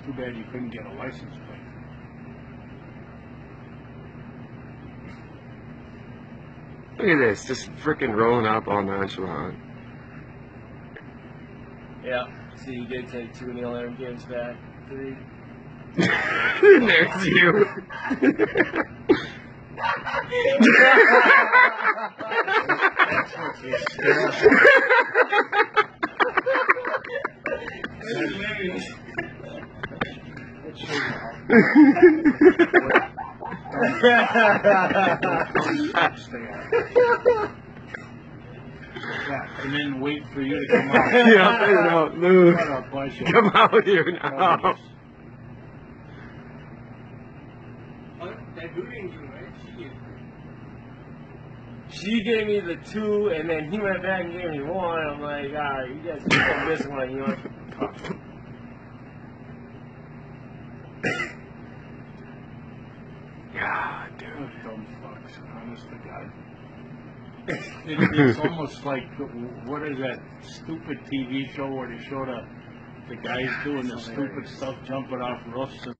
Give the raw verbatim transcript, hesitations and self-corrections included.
Too bad you couldn't get a license plate. Look at this, just freaking rolling up all nonchalant. Yeah. So you did take two nil there and games back. Three. There's you. Yeah, and then wait for you to come out. Yeah, I know, Lou. What a pleasure. Come out here now. She gave me the two, and then he went back and gave me one. I'm like, all right, you guys get this one, you know. God, dude. Those dumb fucks, honest to God. It, it's almost like, what is that stupid T V show where they show the, the guys doing the stupid stuff, jumping off roofs and